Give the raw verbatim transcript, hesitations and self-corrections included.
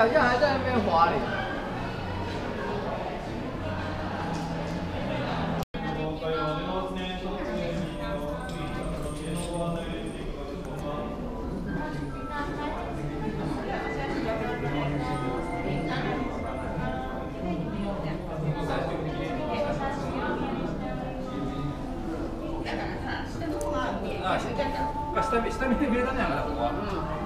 好像还在那边滑嘞。あ、下見てくれたんやから、ここは。